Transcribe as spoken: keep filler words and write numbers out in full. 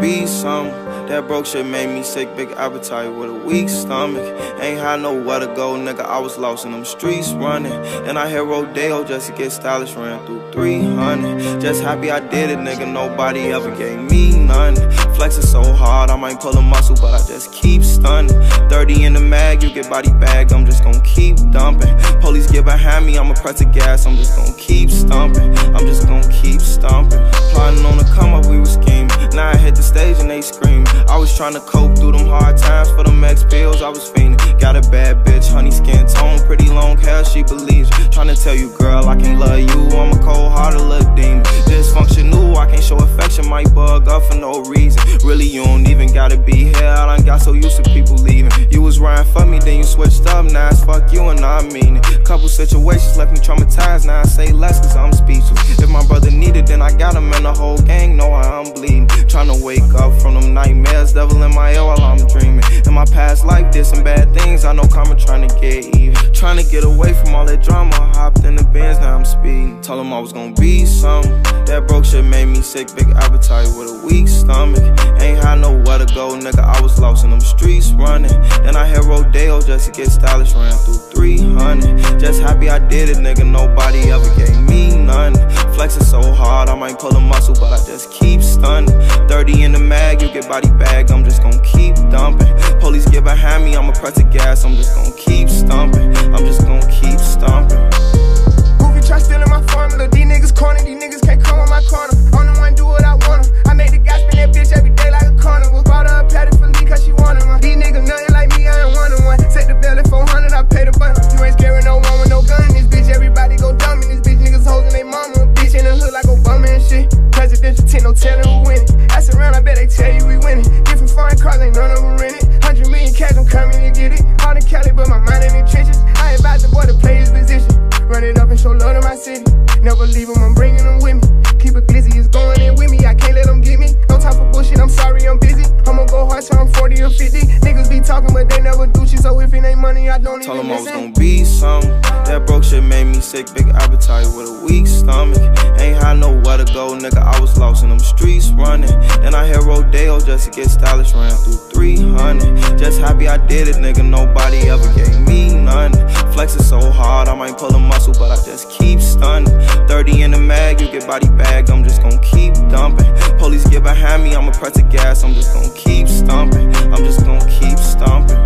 be something. That broke shit made me sick, big appetite with a weak stomach. Ain't had nowhere to go, nigga, I was lost in them streets running. And I hit Rodeo just to get stylish, ran through three hundred. Just happy I did it, nigga, nobody ever gave me none. Flexing so hard, I might pull a muscle, but I just keep stunning. thirty in the mag, you get body bag, I'm just gon' keep dumping. Police get behind me, I'ma press the gas, I'm just gon' keep stomping. I'm just gon' keep stomping. Plotting on the come up, we was scheming. Now I hit the stage and they scream. I was trying to cope through them hard times for them X pills, I was fiending. Got a bad bitch, honey skin tone, pretty long hair, she believes. Trying to tell you, girl, I can't love you, I'm a cold-hearted little demon. Dysfunctional, I can't show affection, might bug up for no reason. Really, you don't even gotta be here, I done got so used to people leaving. You was riding for me, then you switched up, now it's fuck you and I mean it. Couple situations left me traumatized, now I say less cause I'm speechless. If my brother needed, then I got him, and the whole gang know how I'm bleeding. Trying to wake up from them nightmares, devil in my ear while I'm dreaming. In my past life, did some bad things, I know karma trying to get even. Trying to get away from all that drama, hopped in the Benz, now I'm speeding. Told him I was gonna be something. That broke shit made me sick, big appetite with a weak stomach. Ain't had nowhere to go, nigga, I was lost in them streets running. Then I hit Rodeo just to get stylish, ran through three hundred. Just happy I did it, nigga, nobody ever gave me none. Flexing so hard, I might pull a muscle, but I just keep stunning. thirty in the mag, you get body bag, I'm just gon' keep dumping. Police get behind me, I'ma press the gas, I'm just gon' keep stomping. I'm just gon' keep stomping. Goofy try stealing my formula, these niggas corny, these niggas can't come on my corner. I'm the one do what I want 'em. I make the guy spin that bitch every day like a corner. Was bought her a patty for me cause she wanted one. These niggas nothing like me, I ain't one on one. Set the bill at four hundred, I pay the bun. You ain't scaring no one with no gun in this bitch, everybody go dumb in this bitch. Niggas hoes in they mama, bitch in the hood like Obama and shit. Presidential tent, no telling who winning. Ask around, I bet they tell you we winning. Different foreign cars, ain't none of them rented. Hundred million cash, I'm coming to get it. All in Cali, but my mind in the trenches. I advise the boy to play his position. Run it up and show love to my city. Never leave him, I'm bringing them with me. Keep it glizzy, it's going in with me. I can't let them get me. No time for bullshit, I'm sorry, I'm busy. I'ma go hard till I'm forty or fifty. Niggas be talking, but they never do shit. So if it ain't money, I don't Told even him I was listen. gonna be something. That broke shit made me sick, big appetite with a weak stomach. Ain't had nowhere to go, nigga, I was lost in them streets running. Then I hit Rodeo just to get stylish, ran through three hundred. Just happy I did it, nigga, nobody ever gave me none. Flexing so hard, I might pull a muscle, but I just keep stunning. thirty in the mag, you get body bag, I'm just gon' keep dumping. Police get behind me, I'ma press the gas, I'm just gon' keep stomping. I'm just gon' keep stomping.